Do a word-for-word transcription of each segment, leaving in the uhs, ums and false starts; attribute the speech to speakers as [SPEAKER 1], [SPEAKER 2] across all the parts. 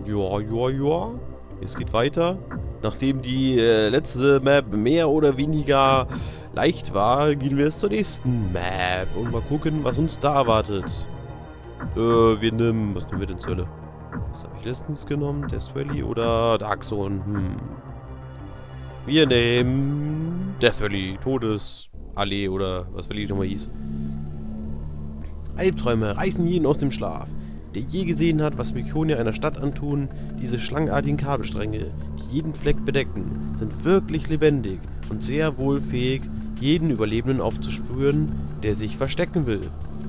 [SPEAKER 1] Ja, ja, ja. Es geht weiter. Nachdem die äh, letzte Map mehr oder weniger leicht war, gehen wir jetzt zur nächsten Map. Und mal gucken, was uns da erwartet. Äh, wir nehmen... Was nehmen wir denn zur Hölle? Was habe ich letztens genommen? Death Valley oder Dark Zone? Hm. Wir nehmen... Death Valley. Todesallee oder was Valley nochmal hieß. Albträume reißen jeden aus dem Schlaf. Der je gesehen hat, was Mykonia einer Stadt antun, diese schlangenartigen Kabelstränge, die jeden Fleck bedecken, sind wirklich lebendig und sehr wohl fähig, jeden Überlebenden aufzuspüren, der sich verstecken will.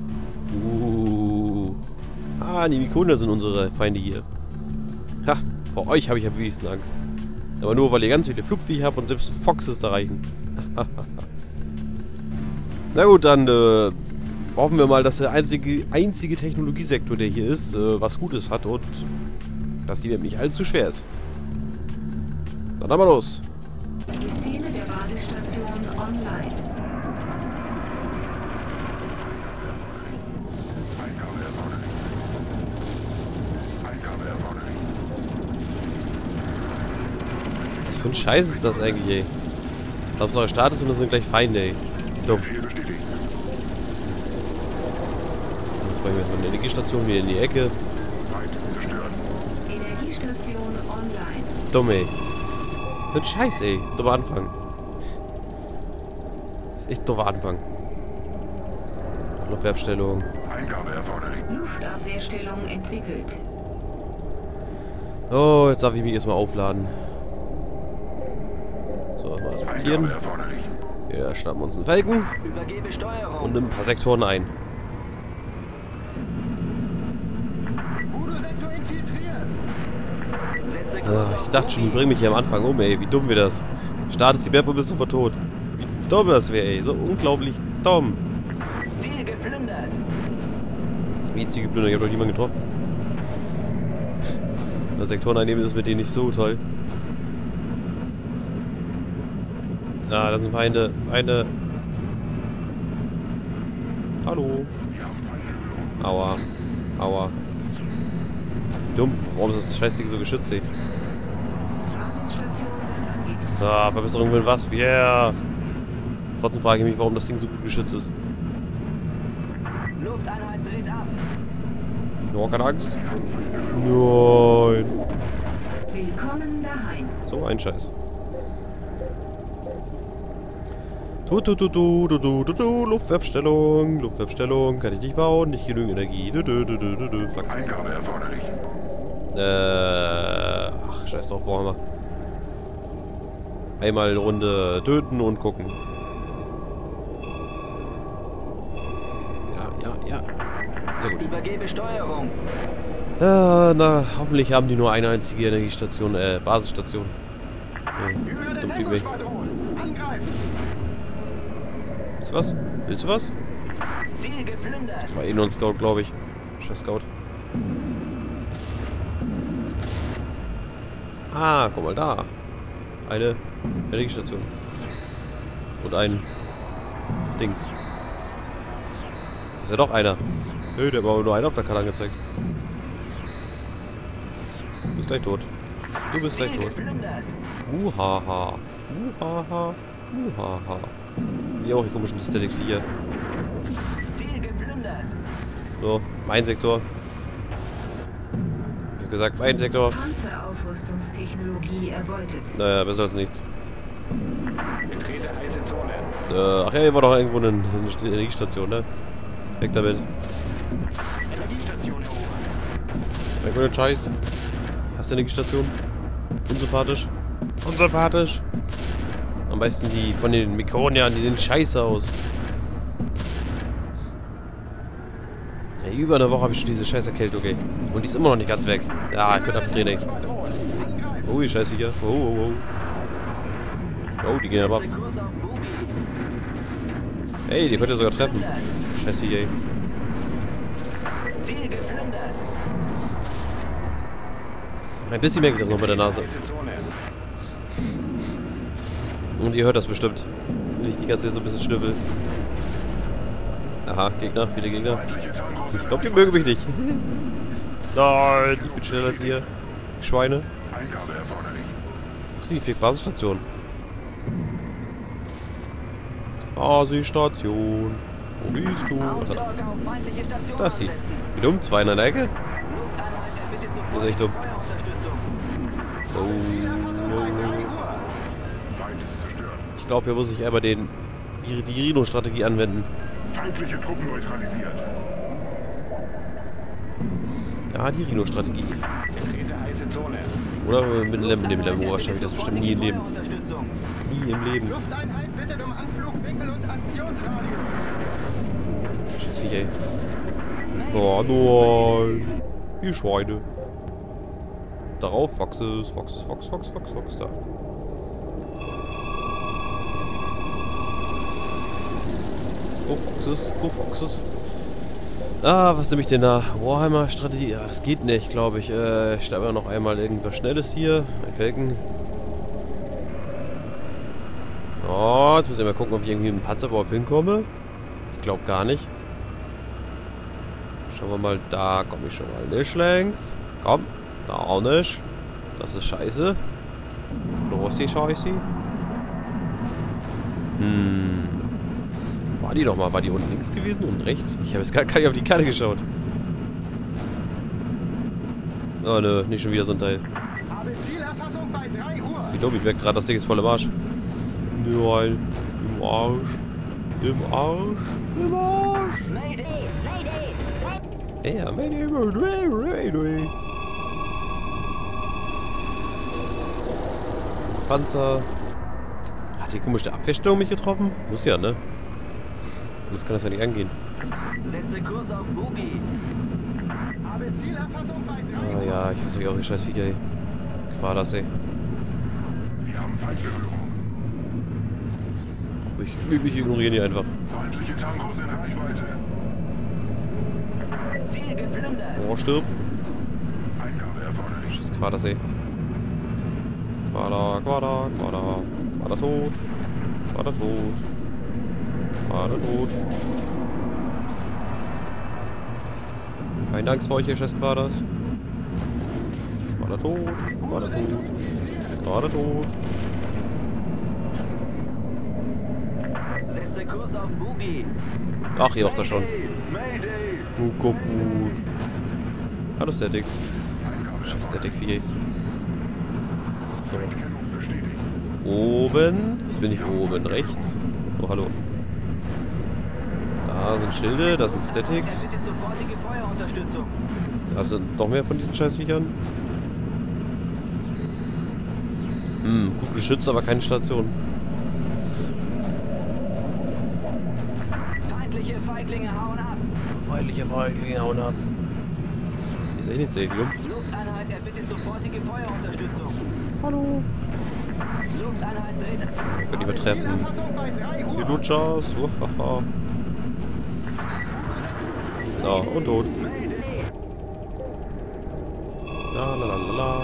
[SPEAKER 1] Uh. Ah, die Mykonier sind unsere Feinde hier. Ha, vor euch habe ich am wenigsten Angst. Aber nur, weil ihr ganz viele Flugviecher habt und selbst Foxes da reichen. Na gut, dann, äh... hoffen wir mal, dass der einzige, einzige Technologiesektor, der hier ist, äh, was Gutes hat und dass die Map nicht allzu schwer ist. Dann haben wir los.
[SPEAKER 2] Systeme der Basisstation online.
[SPEAKER 1] Was für ein Scheiß ist das eigentlich, ey? Hauptsache Status und das sind gleich Feinde, ey. Dumm. Bringen wir von der Energiestation wieder in die Ecke.
[SPEAKER 2] Energiestation online.
[SPEAKER 1] Dumm, ey. So ein Scheiß, ey. Dummer Anfang. Das ist echt doofer Anfang. Luftabstellung.
[SPEAKER 2] Luftabwehrstellung entwickelt.
[SPEAKER 1] Oh, jetzt darf ich mich erstmal aufladen. So, mal das markieren. Wir schnappen uns einen Falken.
[SPEAKER 3] Übergebe Steuerung.
[SPEAKER 1] Und ein paar Sektoren ein. Ach, ich dachte schon, die bringen mich hier am Anfang um, ey. Wie dumm wir das. Startet die Map und bist sofort tot. Wie dumm das wäre, ey. So unglaublich dumm.
[SPEAKER 3] Ziel geplündert.
[SPEAKER 1] Wie Ziel geplündert? Ich hab doch niemanden getroffen. Na, Sektoren einnehmen ist mit denen nicht so toll. Ah, das sind Feinde. Feinde. Hallo. Aua. Aua. Dumm. Warum ist das Scheißding so geschützt, ey? Ah, Verbesserung mit was? Yeah! Trotzdem frage ich mich, warum das Ding so gut geschützt ist.
[SPEAKER 3] Lufteinheit dreht ab.
[SPEAKER 1] No, keine Angst. Nein.
[SPEAKER 2] Willkommen daheim.
[SPEAKER 1] So ein Scheiß. Du, du, du, du, du, du, du, du, Luftwebstellung, Luftwebstellung, kann ich nicht bauen, nicht genügend Energie. Du, du, du, du, du, du, Flak.
[SPEAKER 4] Eingabe erforderlich.
[SPEAKER 1] Äh, ach, scheiß drauf, Warhammer. Einmal eine Runde töten und gucken. Ja, ja, ja. Sehr gut.
[SPEAKER 3] Übergebe Steuerung.
[SPEAKER 1] Äh, na, hoffentlich haben die nur eine einzige Energiestation, äh, Basisstation. Ja, dumm viel weg. Willst du was? Willst du was?
[SPEAKER 3] Ziel geplündert.
[SPEAKER 1] Das war eh nur ein Scout, glaube ich. Scheiß Scout. Ah, guck mal da. Eine Energiestation. Und ein Ding. Das ist ja doch einer. Nö, der war aber nur einer auf der Karte angezeigt. Du bist gleich tot. Du bist gleich tot. Uhaha. Uhaha. Uhaha. Wie auch, ich komme schon das Static vier.
[SPEAKER 3] Ziel geplündert.
[SPEAKER 1] So, mein Sektor. Ich hab gesagt, mein Sektor.
[SPEAKER 2] Panzeraufrüstungstechnologie erbeutet.
[SPEAKER 1] Naja, besser als nichts.
[SPEAKER 4] Betrete heiße Zone.
[SPEAKER 1] Äh, ach ja, hier war doch irgendwo eine, eine Energiestation, ne? Weg damit.
[SPEAKER 4] Energiestation erobert.
[SPEAKER 1] Weg mit dem Scheiß. Hast du Energiestation? Unsympathisch. Unsympathisch. Am besten die von den Mykoniern, die sehen scheiße aus. Ja, über eine Woche habe ich schon diese scheiß Erkältung, okay. Und die ist immer noch nicht ganz weg. Ja, ich könnte einfach drehen, ey. Oh, die scheiß Viecher. Oh, oh, oh. Oh, die gehen aber ab. Ey, die könnt ihr sogar treffen. Scheiß Viecher, ey.
[SPEAKER 3] Ziel geplündert.
[SPEAKER 1] Ein bisschen merke ich das noch bei der Nase. Und ihr hört das bestimmt. Wenn ich die ganze Zeit so ein bisschen schnüffel. Aha, Gegner, viele Gegner. Ich glaube, die mögen mich nicht. Nein, ich bin schneller als ihr. Fick-Schweine.
[SPEAKER 4] Eingabe erforderlich.
[SPEAKER 1] Das ist die Fick-Basisstation. Basisstation. Wo bist du? Was hat er?
[SPEAKER 3] Auftrag auf feindliche Station
[SPEAKER 1] Das sie.
[SPEAKER 3] ansetzen.
[SPEAKER 1] Wie dumm? Zwei in der Ecke?
[SPEAKER 3] Lufteinheit erbittet
[SPEAKER 1] Das ist echt dumm.
[SPEAKER 3] Feuerunterstützung.
[SPEAKER 1] Oh.
[SPEAKER 4] Feind zerstört.
[SPEAKER 1] Ich glaube, hier muss ich einmal den, die, die Rhino-Strategie anwenden.
[SPEAKER 4] Feindliche Truppen neutralisiert.
[SPEAKER 1] Ja, die Rhino-Strategie.
[SPEAKER 4] Betrete heiße Zone.
[SPEAKER 1] Oder mit dem Lem, mit dem Lemmo schaffe ich das bestimmt nie im Leben.
[SPEAKER 3] Feuerunterstützung.
[SPEAKER 1] Nie im Leben.
[SPEAKER 5] Lufteinheit bittet um Anflugwinkel und Aktionsradius.
[SPEAKER 1] Scheiß Viecher, ey. Oh nein. Die Schweine. Darauf, Foxes, Foxes, Fox, Fox, Fox, Fox, da. Go Foxes, go Foxes. Ah, was nehme ich denn da? Warhammer-Strategie? Ja, das geht nicht, glaube ich. Äh, ich schreibe noch einmal irgendwas Schnelles hier. Ein Falken. Oh, jetzt muss ich mal gucken, ob ich irgendwie mit dem Panzer überhaupt hinkomme. Ich glaube gar nicht. Schauen wir mal, da komme ich schon mal nicht längs. Komm, da auch nicht. Das ist scheiße. Wo ist die Scheiße? Hm. War die doch mal? War die unten links gewesen und rechts? Ich habe jetzt gar nicht auf die Karte geschaut. Oh ne, nicht schon wieder so ein Teil.
[SPEAKER 5] Habe Zielerfassung bei drei Uhr.
[SPEAKER 1] Wie dumm, ich merke gerade, das Ding ist voll im Arsch. Nein, im Arsch. Im Arsch. Im Arsch.
[SPEAKER 3] Mayday! Mayday!
[SPEAKER 1] Ja, Mayday, Mayday, Mayday. Panzer. Hat die komische Abwehrstellung mich getroffen? Muss ja, ne? Jetzt kann das ja nicht angehen.
[SPEAKER 3] Setze Kurs auf Boogie.
[SPEAKER 5] Habe Zielerfassung bei drei
[SPEAKER 1] Ah
[SPEAKER 5] Uhr.
[SPEAKER 1] ja, ich hasse mich auch, die scheiß Viecher, ey. Quadas, ey.
[SPEAKER 4] Wir haben Feindberührung.
[SPEAKER 1] Ich will mich ignorieren hier einfach.
[SPEAKER 4] Feindliche Tangos in Reichweite.
[SPEAKER 3] Ziel geplündert.
[SPEAKER 1] Oh, stirb.
[SPEAKER 4] Eingabe erforderlich.
[SPEAKER 1] Scheiß Quadas, ey. Quader, Quader, Quader. Quader tot. Quader tot. Quader tot. Keine Angst vor euch, ihr scheiß Quaders. Quader tot. Quader tot. Quader tot.
[SPEAKER 3] Setze Kurs auf Boogie.
[SPEAKER 1] Ach, ihr auch da schon.
[SPEAKER 3] Mayday!
[SPEAKER 1] Oh, kaputt. Hallo, Statics.
[SPEAKER 4] Eingabe
[SPEAKER 1] Scheiß
[SPEAKER 4] erforderlich.
[SPEAKER 1] Static Vieh. So.
[SPEAKER 4] Feindkennung bestätigt.
[SPEAKER 1] Oben. Jetzt bin ich oben. Rechts. Oh, hallo. Da sind Schilde, da sind Statics.
[SPEAKER 3] Erbittet sofortige Feuerunterstützung.
[SPEAKER 1] Da sind noch mehr von diesen Scheißviechern. Hm, gut geschützt, aber keine Station.
[SPEAKER 3] Feindliche Feiglinge hauen ab.
[SPEAKER 1] Feindliche Feiglinge hauen ab. Ist echt nicht sehr jung.
[SPEAKER 3] Lufteinheit erbittet sofortige Feuerunterstützung.
[SPEAKER 1] Hallo.
[SPEAKER 3] Lufteinheit dreht.
[SPEAKER 1] Könnt ihr betreffen.
[SPEAKER 5] Zielerfassung bei drei
[SPEAKER 1] Die
[SPEAKER 5] Uhr.
[SPEAKER 1] Lutschers. Uhaha. Ja, und tot.
[SPEAKER 3] Mayday!
[SPEAKER 1] La la la la la.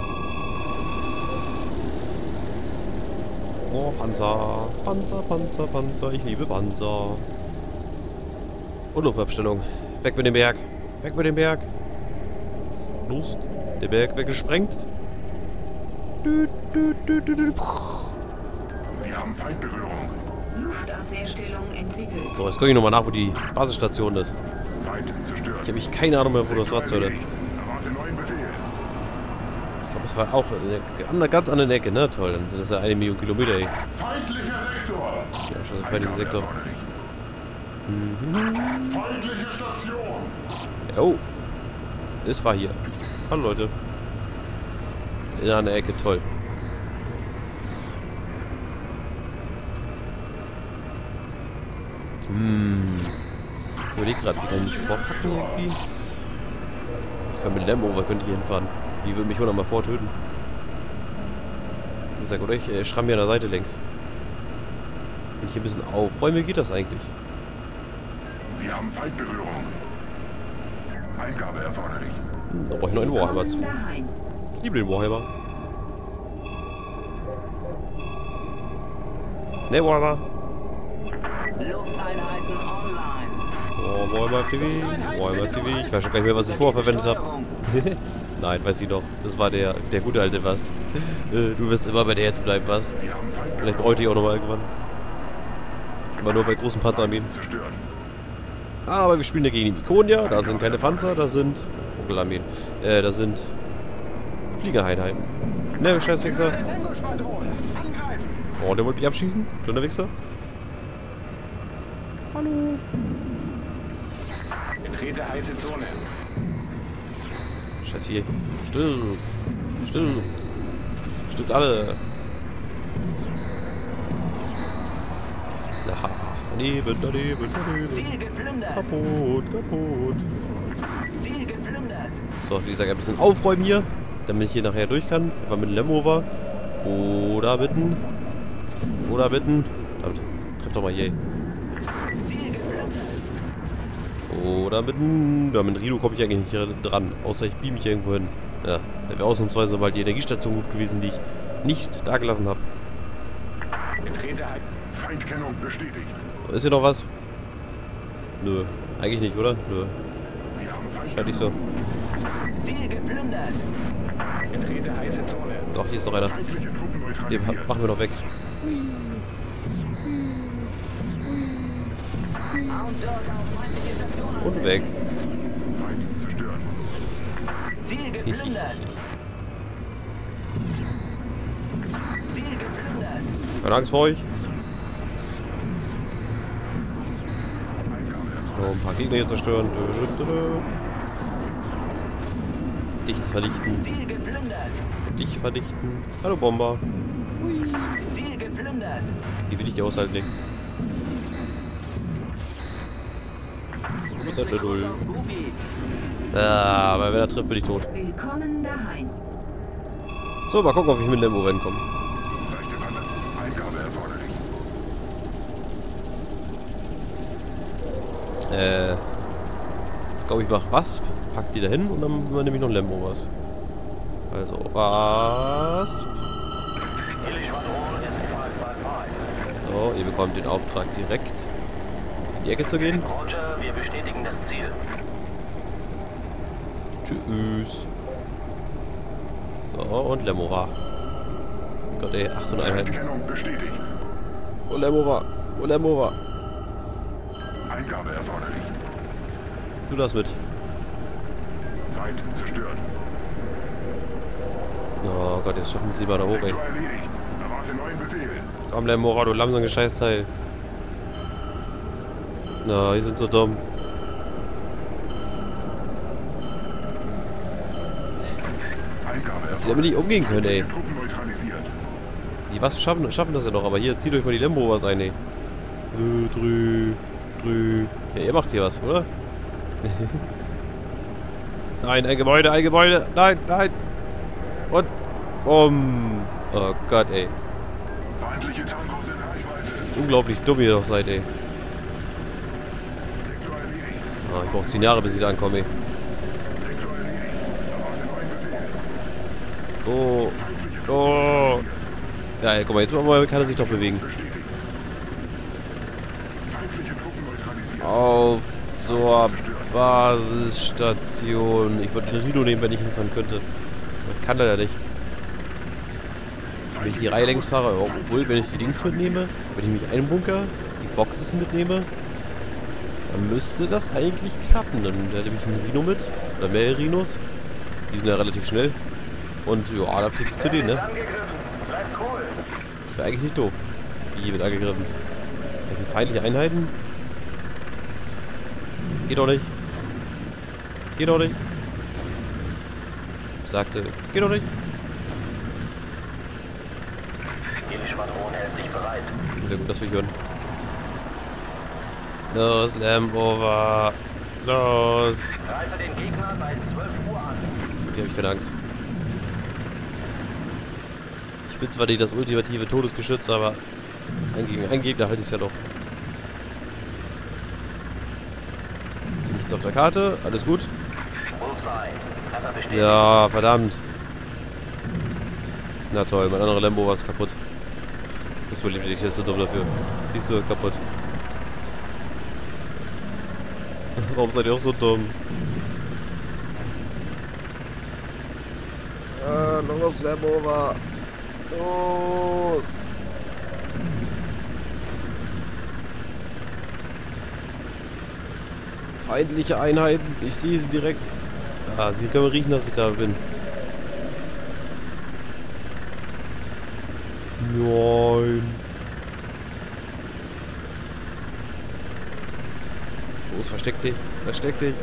[SPEAKER 1] Oh, Panzer. Panzer, Panzer, Panzer. Ich liebe Panzer. Und Luftabstellung. Weg mit dem Berg. Weg mit dem Berg. Los. Der Berg wird gesprengt. Dü, dü, dü, dü, dü.
[SPEAKER 4] Wir haben Feindberührung.
[SPEAKER 2] Luftabwehrstellung entwickelt.
[SPEAKER 1] So, jetzt gucke ich nochmal nach, wo die Basisstation ist.
[SPEAKER 4] Feind zerstört.
[SPEAKER 1] Ich habe ich keine Ahnung mehr, wo das war, zur Hölle.
[SPEAKER 4] Erwarte neuen Befehl.
[SPEAKER 1] Ich glaube, es war auch in einer ganz anderen Ecke, ne? Toll, dann sind das ja eine Million Kilometer, ey.
[SPEAKER 4] Feindlicher Sektor.
[SPEAKER 1] Ja, schon ein feindlicher Sektor.
[SPEAKER 4] erforderlich.
[SPEAKER 1] Mhm.
[SPEAKER 4] Feindliche Station.
[SPEAKER 1] Oh. Es war hier. Hallo, Leute. In einer Ecke, toll. Hm. Ich überlege gerade, wie kann ich mich vorpacken irgendwie? Ich kann mit Lamb Rover, könnte ich hier hinfahren. Die würde mich auch noch mal vortöten. Ich sag, oder ich äh, schramm hier an der Seite längs. Wenn ich hier ein bisschen aufräume, geht das eigentlich.
[SPEAKER 4] Wir haben Feindberührung. Eingabe erforderlich.
[SPEAKER 1] Hm, da brauche ich noch einen Warhammer zu.
[SPEAKER 2] Willkommen daheim.
[SPEAKER 1] Ich liebe den Warhammer. Ne, Warhammer.
[SPEAKER 3] Lufteinheiten online.
[SPEAKER 1] Oh, Walmart T V. Walmart T V. Ich weiß schon gar nicht mehr, was ich vorher verwendet habe. Nein, weiß ich doch. Das war der, der gute alte was. Äh, du wirst immer bei der jetzt bleiben, was? Vielleicht bräuchte ich auch nochmal irgendwann. Aber nur bei großen Panzerarmeen.
[SPEAKER 4] Zerstört.
[SPEAKER 1] Aber wir spielen dagegen die Ikonia. Da sind keine Panzer, da sind Vogelarmeen. Äh, da sind Fliegereinheiten. Ne, scheiß Wichser.
[SPEAKER 5] Tango-Schwadron. Angreifen.
[SPEAKER 1] Oh, der wollte mich abschießen? Kleiner Wichser. Hallo.
[SPEAKER 4] Betrete heiße Zone.
[SPEAKER 1] Scheiß hier. Stirb. Stirb. Stirbt alle. Aha. Daneben, daneben, daneben.
[SPEAKER 3] Ziel geplündert.
[SPEAKER 1] Kaputt, kaputt.
[SPEAKER 3] Ziel geplündert.
[SPEAKER 1] So, wie gesagt, ein bisschen aufräumen hier, damit ich hier nachher durch kann. Einfach mit dem Lambover. Oder bitten. Oder bitten. Verdammt. Treff doch mal hier.
[SPEAKER 3] Ziel geplündert.
[SPEAKER 1] Oder bitten. Ja, mit Rino komme ich eigentlich nicht hier dran. Außer ich beam mich irgendwo hin. Ja, da wäre ausnahmsweise mal die Energiestation gut gewesen, die ich nicht da gelassen habe.
[SPEAKER 4] Betrete heiße Feindkennung bestätigt.
[SPEAKER 1] Ist hier noch was? Nö. Eigentlich nicht, oder? Nö.
[SPEAKER 4] Wir haben
[SPEAKER 1] Scheint nicht so.
[SPEAKER 3] Ziel geplündert.
[SPEAKER 4] Betrete heiße Zone.
[SPEAKER 1] Doch, hier ist noch einer.
[SPEAKER 4] Feindliche Truppen
[SPEAKER 1] Den
[SPEAKER 4] neutralisiert.
[SPEAKER 1] machen wir noch weg.
[SPEAKER 3] Mount Dog auf feindliche Station.
[SPEAKER 1] Und weg.
[SPEAKER 4] Feind zerstört.
[SPEAKER 3] Ziel geplündert. Ziel geplündert.
[SPEAKER 1] Keine Angst vor euch. So, ein paar Gegner hier zerstören. Dich vernichten.
[SPEAKER 3] Ziel geplündert.
[SPEAKER 1] Dich vernichten. Hallo Bomber.
[SPEAKER 3] Ziel geplündert.
[SPEAKER 1] Die will ich dir aushalten. Wo ist der Null?
[SPEAKER 3] Bubi.
[SPEAKER 1] Ah, aber wenn er trifft, bin ich tot.
[SPEAKER 2] Willkommen daheim.
[SPEAKER 1] So, mal gucken, ob ich mit dem Lambo reinkomme.
[SPEAKER 4] Leichte Panne. Eingabe erforderlich.
[SPEAKER 1] Äh, ich glaube, ich mache was, pack die da hin und dann nehme ich noch ein Lambo was. Also, was? So, ihr bekommt den Auftrag direkt in die Ecke zu gehen.
[SPEAKER 3] Roger, wir bestätigen das Ziel.
[SPEAKER 1] Tschüss. So, und Lambo war. Gott ey, achthundert Einheiten.
[SPEAKER 4] Feindkennung bestätigt.
[SPEAKER 1] Wo Lambo war? Wo Lambo war?
[SPEAKER 4] Eingabe erforderlich.
[SPEAKER 1] Du das mit.
[SPEAKER 4] Feind zerstört.
[SPEAKER 1] Oh Gott, jetzt schaffen sie mal da hoch, ey.
[SPEAKER 4] Sektor erledigt. Erwarte neuen Befehl.
[SPEAKER 1] Komm, Lambo, du langsam Scheißteil. Na, die sind so dumm.
[SPEAKER 4] Eingabe
[SPEAKER 1] Dass sie damit nicht umgehen können, ey.
[SPEAKER 4] Truppen neutralisiert.
[SPEAKER 1] Die was schaffen, schaffen das ja noch, aber hier, zieht euch mal die Lambo was ein, ey. Drü, drü, drü. Ja, ihr macht hier was, oder? Nein, ein Gebäude, ein Gebäude. Nein, nein. Und. Um. Oh Gott, ey.
[SPEAKER 4] Feindliche Tankos in Reichweite.
[SPEAKER 1] Unglaublich dumm ihr doch seid, ey.
[SPEAKER 4] Sektor erledigt.
[SPEAKER 1] Ah, ich brauche zehn Jahre, bis ich da ankomme, ey.
[SPEAKER 4] Sektor erledigt. Erwarte neuen Befehl.
[SPEAKER 1] Oh. Oh. Ja, ey, guck mal, jetzt mal kann er sich doch bewegen.
[SPEAKER 4] Bestätigt. Feindliche Truppen neutralisiert.
[SPEAKER 1] Auf zur Basisstation. Ich wollte den Rhino nehmen, wenn ich hinfahren könnte. Aber ich kann leider nicht. Wenn ich die Reihe längs fahre, obwohl, wenn ich die Dings mitnehme, wenn ich mich einbunker, die Foxes mitnehme, dann müsste das eigentlich klappen. Dann hätte ich einen Rhino mit, oder mehrere Rhinos. Die sind ja relativ schnell. Und ja, da fliege ich zu denen, ne? Das wäre eigentlich nicht doof. Die wird angegriffen. Das sind feindliche Einheiten. Geht doch nicht. Geht doch nicht. Ich sagte, geht doch nicht.
[SPEAKER 3] Die Schwadron hält sich bereit.
[SPEAKER 1] Sehr gut, dass wir hören. Los, Lambover. Los.
[SPEAKER 3] Greife den Gegner bei zwölf Uhr an.
[SPEAKER 1] Hier habe ich keine Angst. Ich bin zwar nicht das ultimative Todesgeschütz, aber ein gegen einen Gegner halte ich es ja doch. Nichts auf der Karte, alles gut.
[SPEAKER 3] Bullseye. Treffer bestätigt.
[SPEAKER 1] Ja, verdammt. Na toll, mein anderer Lambo war kaputt. Das überlebt nicht, das ist so dumm dafür. Siehst du, kaputt. Warum seid ihr auch so dumm? Ah, los, Lambover. Los! Feindliche Einheiten. Ich sehe sie direkt. Ah, sie können riechen, dass ich da bin. Nein. Los, versteck dich. Versteck dich.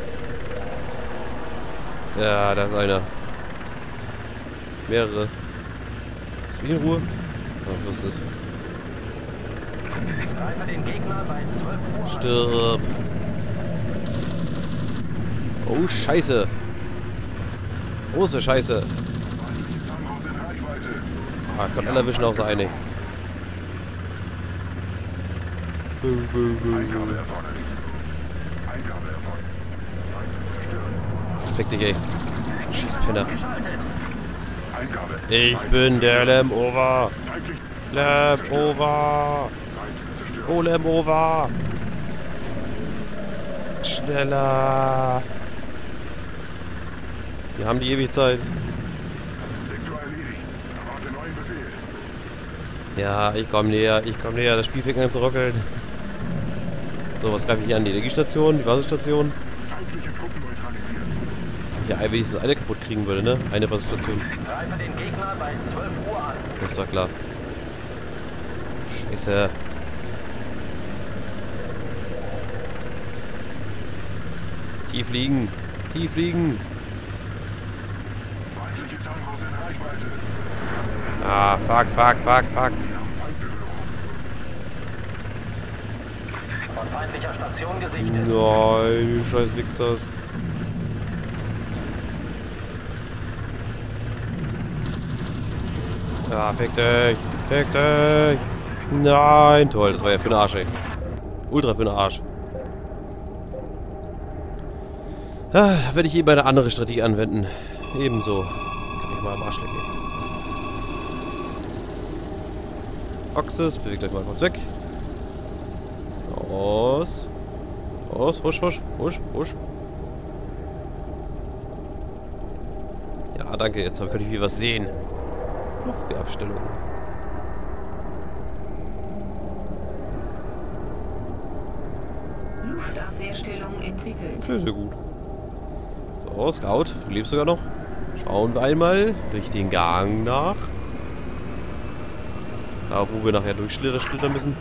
[SPEAKER 1] Ja, da ist einer. Mehrere. Lass mich in Ruhe. Ach, was ist das?
[SPEAKER 3] Greife den Gegner bei zwölf Uhr an.
[SPEAKER 1] Stirb. Oh, Scheiße. Große Scheiße.
[SPEAKER 4] Feindliche Tangos in Reichweite.
[SPEAKER 1] Ah, ich kann alle erwischen außer eine.
[SPEAKER 4] Eingabe erforderlich. Eingabe erfolgt. Feind zerstört.
[SPEAKER 1] Fick dich, ey. Scheiß Penner.
[SPEAKER 4] Eingabe.
[SPEAKER 1] Ich bin der Lambover.
[SPEAKER 4] Feindlich.
[SPEAKER 1] Lambover.
[SPEAKER 4] Feind zerstört.
[SPEAKER 1] Oh, Lambover. Schneller. Wir haben die ewig Zeit.
[SPEAKER 4] Sektor erledigt. Erwarte neuen Befehl.
[SPEAKER 1] Ja, ich komme näher. Ich komme näher. Das Spiel fängt an zu rockeln. So, was greife ich hier an? Die Energiestation, die Basisstation.
[SPEAKER 4] Feindliche Truppen neutralisiert.
[SPEAKER 1] Ja, wenn ich das eine kaputt kriegen würde, ne? Eine Basisstation.
[SPEAKER 3] Greife den Gegner bei zwölf Uhr an.
[SPEAKER 1] Das war klar. Scheiße. Tief liegen. Tief liegen.
[SPEAKER 4] Feindliche Tangos in Reichweite.
[SPEAKER 1] Ah, fuck, fuck, fuck, fuck.
[SPEAKER 4] Wir haben Feindberührung.
[SPEAKER 3] Von feindlicher Station gesichtet.
[SPEAKER 1] Nein, die scheiß Wichsers. Ja, fick dich. Fick dich. Nein, toll, das war ja für den Arsch, ey. Ultra für den Arsch. Ah, da werde ich eben eine andere Strategie anwenden. Ebenso. Kann ich mal am Arsch lecken. Foxes, bewegt euch mal kurz weg. Aus. Aus, husch, husch, husch, husch. Ja, danke, jetzt kann ich wieder was sehen. Luftwehrabstellung.
[SPEAKER 2] Luftabwehrstellung entwickelt.
[SPEAKER 1] Sehr, sehr gut. So, Scout, du lebst sogar noch. Schauen wir einmal durch den Gang nach. Da, wo wir nachher durchschlittern müssen.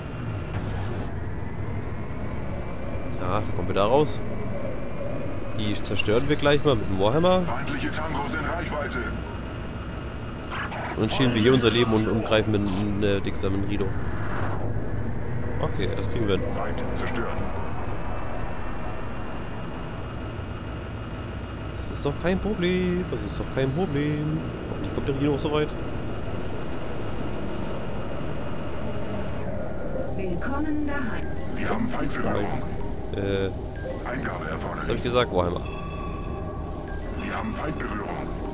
[SPEAKER 1] Ja, da kommen wir da raus. Die zerstören wir gleich mal mit dem Warhammer.
[SPEAKER 4] Feindliche Tangos in Reichweite.
[SPEAKER 1] Und dann schielen wir hier unser Leben und, und greifen mit einem äh, dicksamen Rido. Okay, das kriegen wir hin.
[SPEAKER 4] Feind zerstört.
[SPEAKER 1] Das ist doch kein Problem. Das ist doch kein Problem. Hoffentlich kommt der Rido auch so weit.
[SPEAKER 2] Willkommen daheim.
[SPEAKER 4] Wir haben Feindberührung.
[SPEAKER 1] Äh,
[SPEAKER 4] Eingabe
[SPEAKER 1] was habe ich
[SPEAKER 4] erforderlich.
[SPEAKER 1] gesagt? Warhammer.
[SPEAKER 4] Wir haben Feindberührung.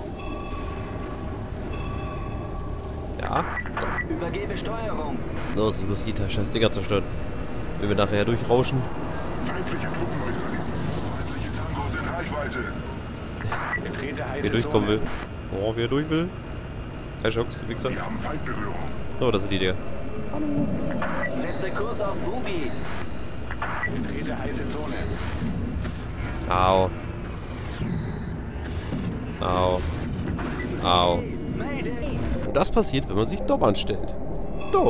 [SPEAKER 1] Ja,
[SPEAKER 3] Übergebe Steuerung.
[SPEAKER 1] los, ich muss die scheiß Dinger zerstören. Wenn wir nachher durchrauschen.
[SPEAKER 4] Feindliche Truppen neutralisiert. Feindliche Tangos in Reichweite.
[SPEAKER 3] Betrete heiße
[SPEAKER 1] Wer durchkommen
[SPEAKER 3] Zone.
[SPEAKER 1] will. Oh, wer durch will. Keine Chance, Wichser.
[SPEAKER 4] Wir haben Feindberührung.
[SPEAKER 1] Oh, das sind die Dinger.
[SPEAKER 3] Setze Kurs auf Bubi.
[SPEAKER 5] Betrete heiße Zone.
[SPEAKER 1] Au. Au. Au.
[SPEAKER 3] Mayday.
[SPEAKER 1] Und das passiert, wenn man sich dumm anstellt. Dumm.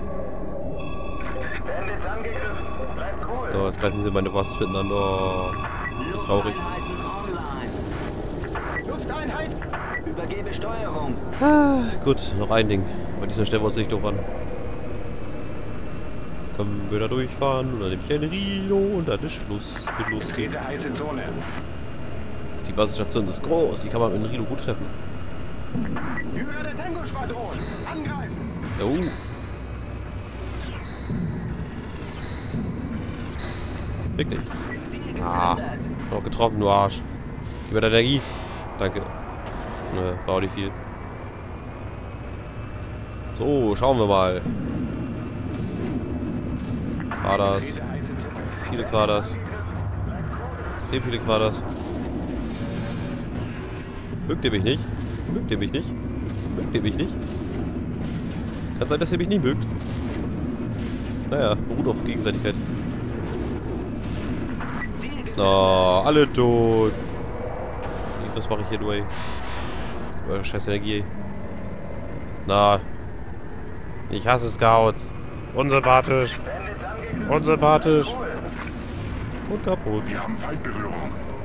[SPEAKER 3] Bandits angegriffen. Bleibt cool.
[SPEAKER 1] So, jetzt greifen sie meine Waspen an. Oh, wie traurig.
[SPEAKER 3] Lufteinheiten online. Lufteinheit. Übergebe Steuerung.
[SPEAKER 1] Ah, gut, noch ein Ding. Bei dieser Stelle wollte ich nicht doof an. Können wir da durchfahren? Oder nehme ich eine Rilo und dann ist Schluss. Mit losgehen.
[SPEAKER 5] Betrete heiße Zone.
[SPEAKER 1] Die Basisstation ist groß. Die kann man mit einem Rilo gut treffen.
[SPEAKER 5] Über der Tango-Schwadron. Angreifen.
[SPEAKER 1] Oh. Fick dich. Ah. Noch getroffen, du Arsch. Gib mir deine Energie. Danke. Ne, war auch nicht viel. So, schauen wir mal. Quaders.
[SPEAKER 5] Betrete heiße Zone.
[SPEAKER 1] Viele Quaders. Extrem viele Quadras. Mögt ihr mich nicht? Mögt ihr mich nicht? Mögt ihr mich nicht? Kann sein, dass ihr mich nicht mögt. Naja, beruht auf Gegenseitigkeit. Oh, alle tot. Was mache ich hier nur, ey? Eure scheiß Energie, ey. Na. Ich hasse Scouts. Unsympathisch. Unsympathisch. Und kaputt.
[SPEAKER 4] Wir haben Feindberührung.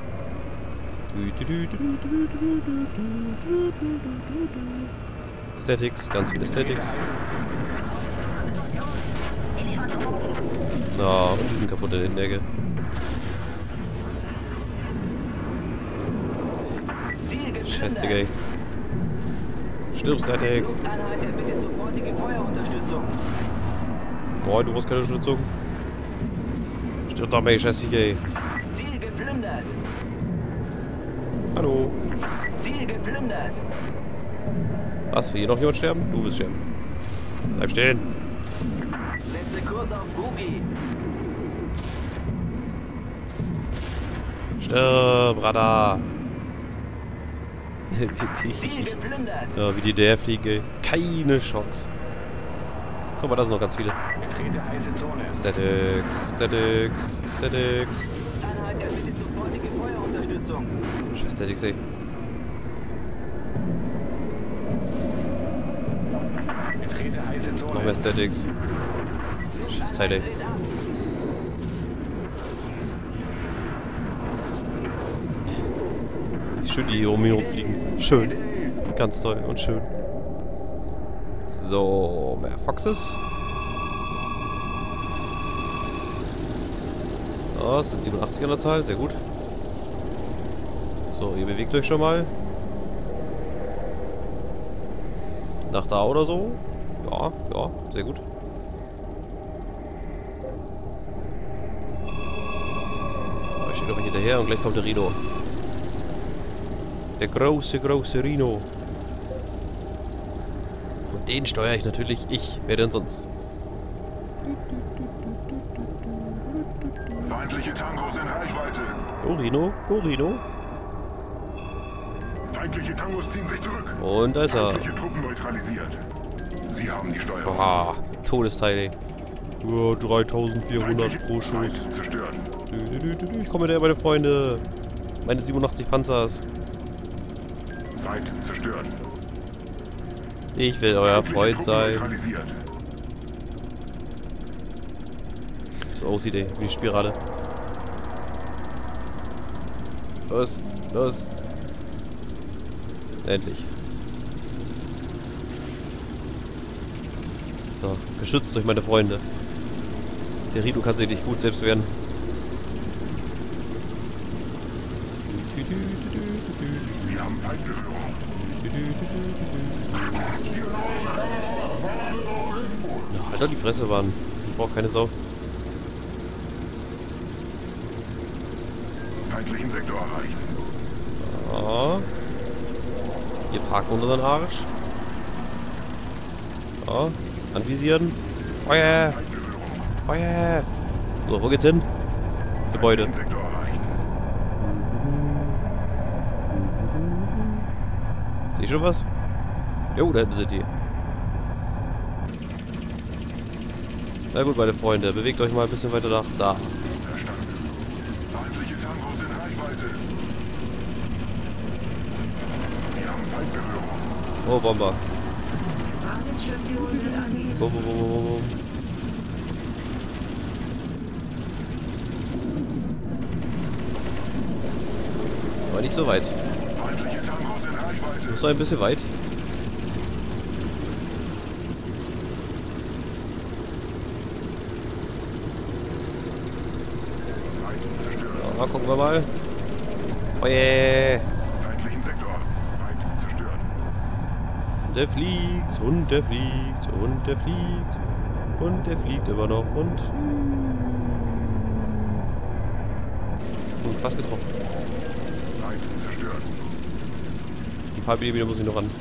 [SPEAKER 1] Statics, ganz viele Statics. Na, und die sind kaputt in der Ecke. Scheiß Digga, ey. Stirb, Static.
[SPEAKER 3] Lufteinheit erbittet sofortige Feuerunterstützung.
[SPEAKER 1] Boah, du brauchst keine Unterstützung. Stirb doch mal, ihr scheiß Viecher, ey.
[SPEAKER 3] Ziel geplündert.
[SPEAKER 1] Hallo.
[SPEAKER 3] Ziel geplündert.
[SPEAKER 1] Was, will hier noch jemand sterben? Du willst sterben. Bleib stehen.
[SPEAKER 3] Setze Kurs auf Boogie.
[SPEAKER 1] Stirb, Radar.
[SPEAKER 3] Ziel geplündert.
[SPEAKER 1] Ja, wie die D R fliegen, ey. Keine Chance. Guck mal, da sind noch ganz viele.
[SPEAKER 5] Betrete heiße Zone.
[SPEAKER 1] Statics, Statics, Statics.
[SPEAKER 3] Einheit erbittet sofortige Feuerunterstützung.
[SPEAKER 1] Scheiß Statics, ey.
[SPEAKER 5] Betrete heiße Zone.
[SPEAKER 1] Noch mehr Statics. Scheiß Teil, ey.
[SPEAKER 3] Dreht ab.
[SPEAKER 1] Schön, die hier um mich rumfliegen. Schön. Ganz toll und schön. So, mehr Foxes. Oh, es sind siebenundachtzig an der Zahl, sehr gut. So, ihr bewegt euch schon mal. Nach da oder so. Ja, ja, sehr gut. Da steht noch hinterher und gleich kommt der Rhino. Der große, große Rhino. Und den steuere ich natürlich ich. Wer denn sonst?
[SPEAKER 4] Feindliche Tangos in Reichweite.
[SPEAKER 1] Go Rhino, go Rhino.
[SPEAKER 4] Feindliche Tangos ziehen sich zurück.
[SPEAKER 1] Und da ist er.
[SPEAKER 4] Feindliche Truppen neutralisiert. Sie haben die Steuerung.
[SPEAKER 1] Boah, Todesteil, ey. Ja, dreitausendvierhundert
[SPEAKER 4] Feindliche
[SPEAKER 1] pro Schuss.
[SPEAKER 4] Feind zerstört.
[SPEAKER 1] Dü, dü, dü, dü, dü. Ich komme her, meine Freunde. Meine siebenundachtzig Panzers.
[SPEAKER 4] Feind zerstört.
[SPEAKER 1] Ich will euer
[SPEAKER 4] Feindliche
[SPEAKER 1] Freund
[SPEAKER 4] Truppen
[SPEAKER 1] sein.
[SPEAKER 4] neutralisiert.
[SPEAKER 1] Wie es aussieht, ey. Wie die Spirale. Los, los. Endlich. So, geschützt durch meine Freunde. Der Rhino kann sich nicht gut selbst werden.
[SPEAKER 4] Wir haben Feindberührung.
[SPEAKER 1] Na, Alter, die Fresse waren. Ich brauch keine Sau.
[SPEAKER 4] Feindlichen Sektor erreicht.
[SPEAKER 1] Ja. Wir parken unseren Arsch. Ja. Anvisieren. Feuer!
[SPEAKER 4] Feindberührung.
[SPEAKER 1] Feuer! So, wo geht's hin? Gebäude.
[SPEAKER 4] Feindlichen Sektor erreicht.
[SPEAKER 1] Sehe ich schon was? Jo, da hinten sind die. Na gut, meine Freunde, bewegt euch mal ein bisschen weiter nach da.
[SPEAKER 4] Verstanden. Feindliche Tangos in Reichweite. Wir haben Feindberührung.
[SPEAKER 1] Oh, Bomber.
[SPEAKER 2] Basisstation wird angegeben.
[SPEAKER 1] Bum, bum, bum, bum, bum. Aber nicht so weit.
[SPEAKER 4] Feindliche Tangos in Reichweite.
[SPEAKER 1] Ist noch ein bisschen weit.
[SPEAKER 4] Feind zerstört.
[SPEAKER 1] Ja, gucken wir mal. Oh yeah.
[SPEAKER 4] Feindlichen Sektor. Feind zerstört.
[SPEAKER 1] Und der fliegt und der fliegt und der fliegt und der fliegt immer noch und... Und fast getroffen.
[SPEAKER 4] Feind zerstört.
[SPEAKER 1] Ein paar Millimeter muss ich noch ran.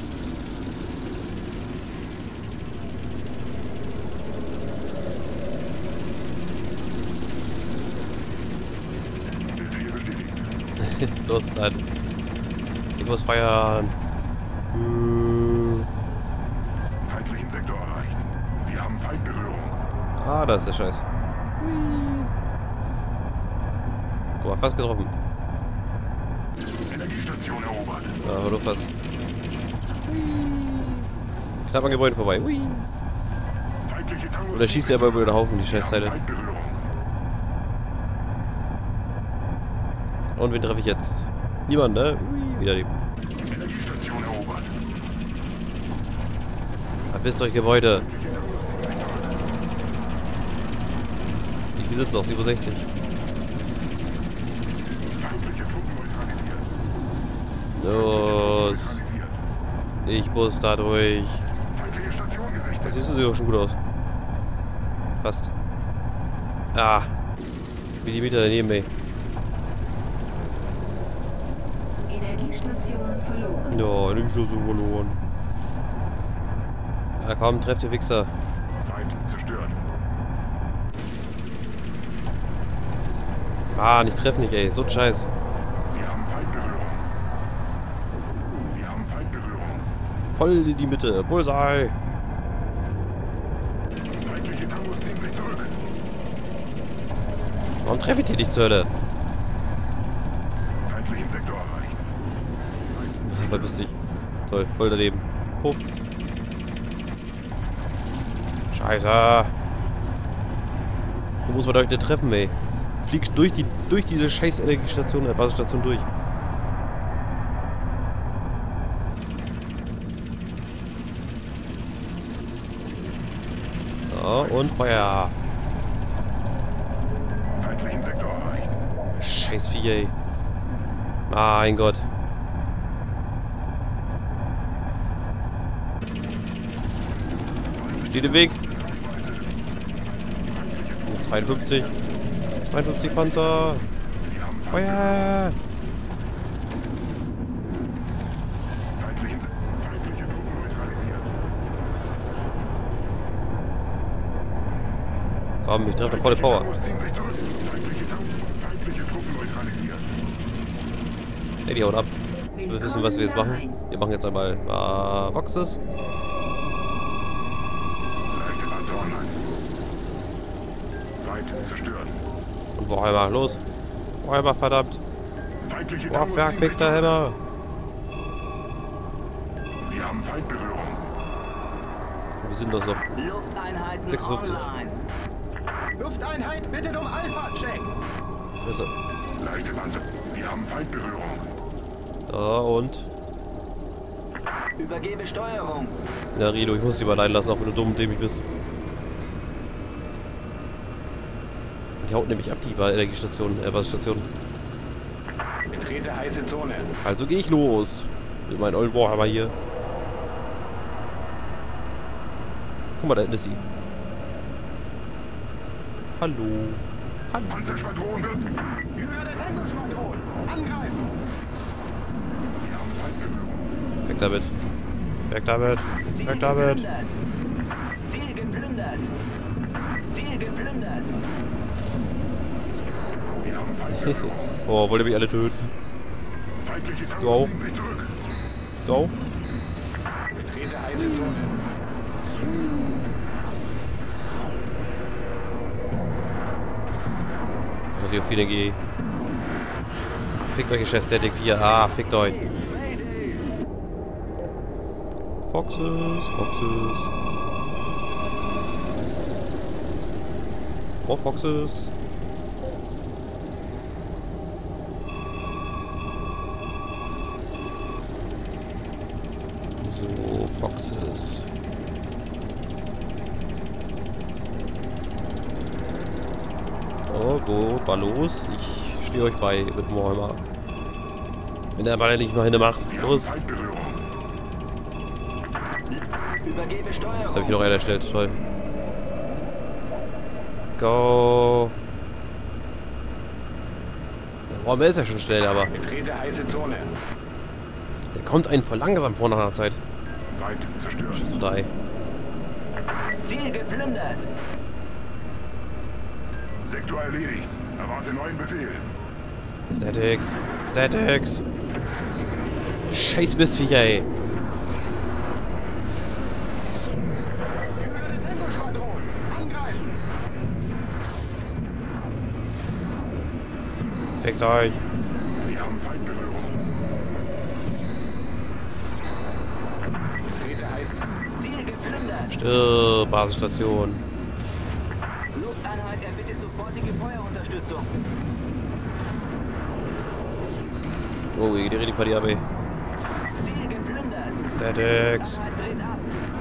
[SPEAKER 4] Befehl bestätigt.
[SPEAKER 1] Los, dann. Ich muss feiern.
[SPEAKER 4] Feindlichen Sektor erreicht. Wir haben Feindberührung.
[SPEAKER 1] Ah, da ist der Scheiß. Guck mal, fast getroffen.
[SPEAKER 4] Energiestation erobert.
[SPEAKER 1] Ja, aber du fast. Knapp an Gebäuden vorbei. Hui.
[SPEAKER 4] Feindliche Tangos.
[SPEAKER 1] Und da schießt er aber über den Haufen, die Scheißteile.
[SPEAKER 4] Feindberührung.
[SPEAKER 1] Und wen treffe ich jetzt? Niemand, ne? Hui. Wieder die.
[SPEAKER 4] Energiestation erobert.
[SPEAKER 1] Verpisst euch Gebäude. Ich besitze auch siebenundsechzig.
[SPEAKER 4] Feindliche Truppen neutralisiert.
[SPEAKER 1] Los. Ich muss da durch.
[SPEAKER 4] Feindliche Station gesichtet.
[SPEAKER 1] Das siehst du dir auch schon gut aus. Fast. Ah. Millimeter daneben, ey.
[SPEAKER 2] Energiestation verloren.
[SPEAKER 1] Ja, nimm schon so verloren. Ja, komm, treff den Wichser.
[SPEAKER 4] Feind zerstört.
[SPEAKER 1] Ah, nicht treffen nicht, ey. So ein Scheiß.
[SPEAKER 4] Wir haben Feindberührung. Wir haben Feindberührung.
[SPEAKER 1] Voll in die Mitte. Bullseye.
[SPEAKER 4] Feindliche Tangos ziehen sich zurück.
[SPEAKER 1] Warum treffe ich die nicht zur Hölle?
[SPEAKER 4] Feindlichen Sektor erreicht.
[SPEAKER 1] Verpiss dich. Toll, voll daneben. Puff. Scheiße. Wo muss man euch denn treffen, ey? Fliegt durch die durch diese scheiß Energiestation, äh, Basisstation durch. Ja, und Feuer.
[SPEAKER 4] Feindlichen Sektor erreicht.
[SPEAKER 1] Scheiß Vieh, ey. Mein Gott. Steht im Weg. zweiundfünfzig. zweiundfünfzig Panzer. Feuer.
[SPEAKER 4] Feindlichen feindliche Truppen neutralisiert.
[SPEAKER 1] Komm, ich treffe volle Power.
[SPEAKER 4] Tangos ziehen sich zurück. Feindliche Tangos- feindliche Truppen neutralisiert.
[SPEAKER 1] Ey, die haut ab. Wir wissen, was wir jetzt machen. Wir machen jetzt einmal äh, Foxes.
[SPEAKER 4] Leichte Panzer online. Feind zerstört.
[SPEAKER 1] Und Warhammer, los. Warhammer, verdammt.
[SPEAKER 4] Feindliche
[SPEAKER 1] Boah,
[SPEAKER 4] Tangos ziehen sich
[SPEAKER 1] verfickter
[SPEAKER 4] zurück.
[SPEAKER 1] Hammer.
[SPEAKER 4] Wir haben Feindberührung.
[SPEAKER 1] Wie sind das noch?
[SPEAKER 3] Lufteinheiten
[SPEAKER 1] sechsundfünfzig.
[SPEAKER 3] online.
[SPEAKER 5] Lufteinheit, bitte um Alpha-Check.
[SPEAKER 1] Fresse.
[SPEAKER 4] Leichte Panzer. Wir haben Feindberührung.
[SPEAKER 1] Da und.
[SPEAKER 3] Übergebe Steuerung.
[SPEAKER 1] Ja, Rido, ich muss dich mal allein lassen, auch wenn du dumm und dämlich bist. Die haut nämlich ab, die Energiestation, äh, Basisstation.
[SPEAKER 5] Betrete heiße Zone.
[SPEAKER 1] Also gehe ich los. Mit meinem ollen Warhammer hier. Guck mal, da hinten ist sie. Hallo. Hallo.
[SPEAKER 4] Panzerschwadron wird.
[SPEAKER 5] Über der Tango-Schwadron. Angreifen.
[SPEAKER 4] Wir haben Feindberührung.
[SPEAKER 1] Weg damit. Weg damit.
[SPEAKER 3] Ziel
[SPEAKER 1] Weg damit.
[SPEAKER 3] geplündert. Ziel geplündert. Ziel geplündert.
[SPEAKER 4] Wir haben Feindberührung.
[SPEAKER 1] Oh, wollt ihr mich alle töten?
[SPEAKER 4] Feindliche
[SPEAKER 1] Du auch?
[SPEAKER 4] Tangos ziehen sich zurück.
[SPEAKER 1] Go.
[SPEAKER 5] Betrete heiße Zone.
[SPEAKER 1] Und die auf viele G. Fickt euch, Chef Static vier. Ah, fickt euch. Foxes, Foxes. More Foxes. So, Foxes. Oh, go, war los. Ich stehe euch bei mit dem Warhammer. Wenn der Ball nicht mal hinne macht.
[SPEAKER 4] Wir
[SPEAKER 1] Los.
[SPEAKER 4] haben Feindberührung.
[SPEAKER 3] Übergebe Steuerung.
[SPEAKER 1] Jetzt habe ich noch einer erstellt. Toll. Go. Der Warhammer ist ja schon schnell, aber
[SPEAKER 5] Betrete heiße Zone.
[SPEAKER 1] der kommt einen voll langsam vor nach einer Zeit.
[SPEAKER 4] Feind zerstört.
[SPEAKER 1] So drei.
[SPEAKER 3] Ziel geplündert.
[SPEAKER 4] Sektor erledigt. Erwarte neuen Befehl.
[SPEAKER 1] Statics. Statics. Scheiß Mistviecher, ey.
[SPEAKER 5] Tango-Schwadron! Angreifen!
[SPEAKER 1] Fickt euch.
[SPEAKER 4] Wir haben Feindberührung.
[SPEAKER 5] Betrete heiß...
[SPEAKER 3] Ziel geplündert.
[SPEAKER 1] Stirb, Basisstation.
[SPEAKER 3] Lufteinheit erbittet sofortige Feuerunterstützung.
[SPEAKER 1] Oh, hier geht die richtig Party ab, ey.
[SPEAKER 3] Ziel geplündert.
[SPEAKER 1] Statics.
[SPEAKER 3] Lufteinheit dreht ab.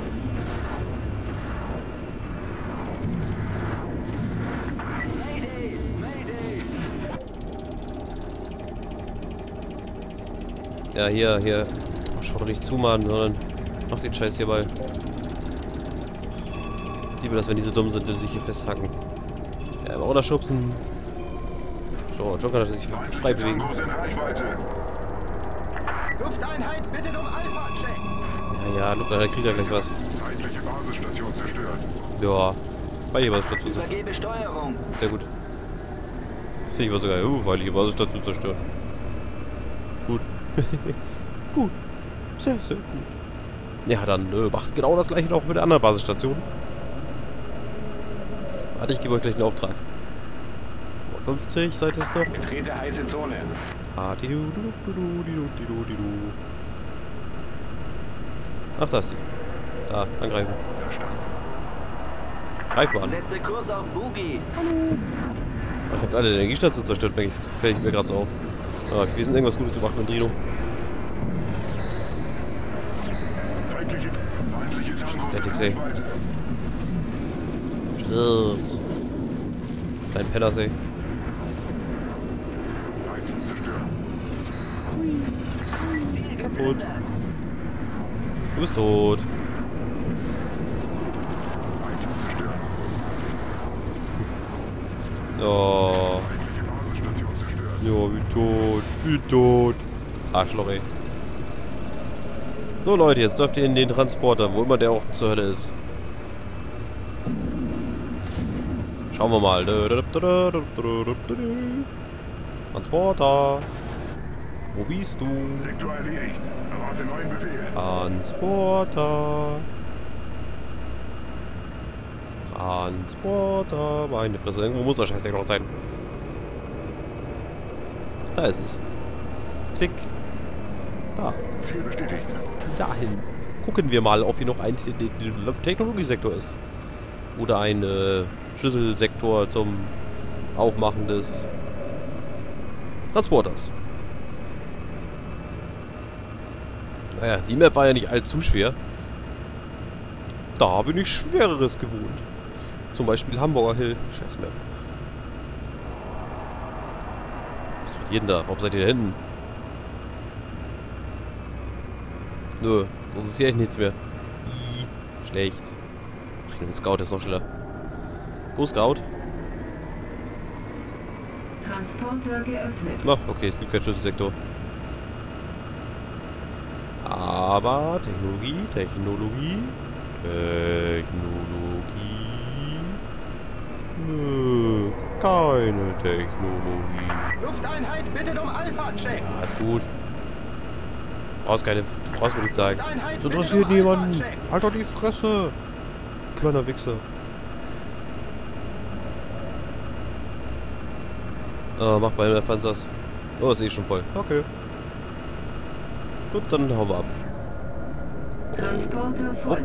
[SPEAKER 3] Mayday! Mayday!
[SPEAKER 1] Ja, hier, hier. Oh, schau doch nicht zu, Mann, sondern mach den Scheiß hier mal. Ich liebe das, wenn die so dumm sind und sich hier festhacken. Ja, aber runterschubsen. So, Joker darf sich frei bewegen.
[SPEAKER 4] Tangos in Reichweite.
[SPEAKER 5] Lufteinheit, bitte um Alpha-Check!
[SPEAKER 1] Ja, ja, Luft, da kriegt er gleich was.
[SPEAKER 4] Feindliche Basisstation zerstört.
[SPEAKER 1] Ja, bei dir Basisstation.
[SPEAKER 3] Übergebe Steuerung.
[SPEAKER 1] Sehr gut. Finde ich aber sogar, uh, weil die Basisstation zerstören. Gut. Gut. Sehr, sehr gut. Ja, dann äh, macht genau das gleiche noch mit der anderen Basisstation. Warte, ich gebe euch gleich einen Auftrag. fünfzig seid es noch.
[SPEAKER 5] Betrete heiße Zone.
[SPEAKER 1] Ah, di du, du, du, du, di du, di du, di du. Ach, da ist die. Da, angreifen. Greif mal an.
[SPEAKER 3] Setze Kurs auf Boogie.
[SPEAKER 1] Ich hab alle Energiestation zerstört, merke ich, fällt mir gerade so auf. Ah, wir sind irgendwas Gutes gemacht mit Drino.
[SPEAKER 4] Feindliche, feindliche Tangos in
[SPEAKER 1] Statics, ey.
[SPEAKER 4] Reichweite.
[SPEAKER 1] Stirbt. Kleinen Penners, ey.
[SPEAKER 4] Feind zerstört.
[SPEAKER 3] Ziel
[SPEAKER 1] Kaputt.
[SPEAKER 3] geplündert.
[SPEAKER 1] Du bist tot.
[SPEAKER 4] Feind zerstört.
[SPEAKER 1] Oh.
[SPEAKER 4] Feindliche Basisstation zerstört.
[SPEAKER 1] Ja, wie tot. Wie tot. Arschloch, ey. So, Leute, jetzt dürft ihr in den Transporter, wo immer der auch zur Hölle ist. Schauen wir mal. Transporter. Wo bist du?
[SPEAKER 4] Sektor erledigt. Erwarte neuen Befehl.
[SPEAKER 1] Transporter. Transporter. Meine Fresse. Irgendwo muss der Scheißdreck noch sein. Da ist es. Klick. Da.
[SPEAKER 4] Ziel bestätigt.
[SPEAKER 1] Dahin. Gucken wir mal, ob hier noch ein Technologiesektor ist. Oder ein äh, Schlüsselsektor zum Aufmachen des Transporters. Naja, die Map war ja nicht allzu schwer. Da bin ich Schwereres gewohnt. Zum Beispiel Hamburger Hill. Scheiß Map. Was macht ihr denn da? Warum seid ihr da hinten? Nö, sonst sehe ich nichts mehr. Ih, schlecht. Ach, ich nehme den Scout, der ist noch schneller. Go, Scout.
[SPEAKER 2] Transporter geöffnet.
[SPEAKER 1] Na, okay, es gibt keinen Schlüsselsektor. Aber Technologie, Technologie, Technologie. Nö, keine Technologie.
[SPEAKER 5] Lufteinheit, bitte um Alpha-Check!
[SPEAKER 1] Ja, ist gut. Brauchst keine, du brauchst mir nicht sagen.
[SPEAKER 5] Lufteinheit,
[SPEAKER 1] Das
[SPEAKER 5] bitte
[SPEAKER 1] interessiert
[SPEAKER 5] um
[SPEAKER 1] niemanden.
[SPEAKER 5] Alpha-Check!
[SPEAKER 1] Halt doch die Fresse. Kleiner Wichser. Oh, mach bei den Panzers. Oh, ist eh schon voll. Okay. Gut, dann hauen wir ab.
[SPEAKER 2] Transporter voll.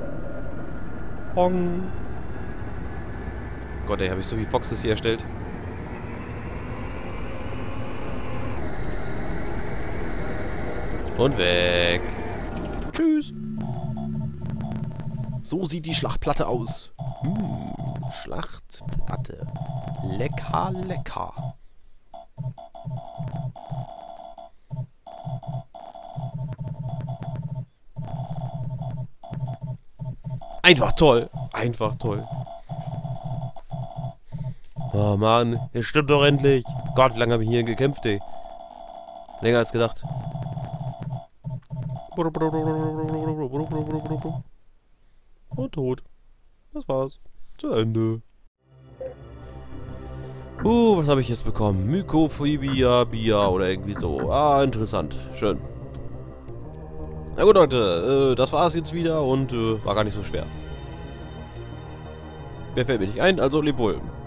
[SPEAKER 1] Pong. Gott, ey, habe ich so wie Foxes hier erstellt. Und weg. Tschüss. So sieht die Schlachtplatte aus. Hm, Schlachtplatte. Lecker, lecker. Einfach toll. Einfach toll. Oh Mann, es stimmt doch endlich. Gott, wie lange habe ich hier gekämpft, ey. Länger als gedacht. Und tot. Das war's. Zu Ende. Uh, was habe ich jetzt bekommen? Mykophobia, Bia oder irgendwie so. Ah, interessant. Schön. Na gut, Leute. Äh, das war's jetzt wieder und äh, war gar nicht so schwer. Mehr fällt mir nicht ein, also leb wohl.